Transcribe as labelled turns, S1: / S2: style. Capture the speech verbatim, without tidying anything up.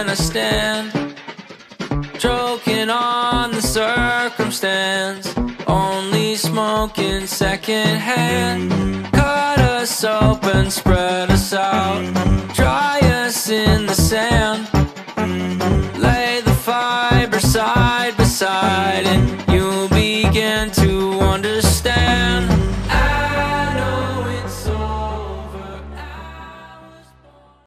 S1: I stand, choking on the circumstance, only smoking secondhand. Cut us open, spread us out, dry us in the sand, lay the fiber side by side and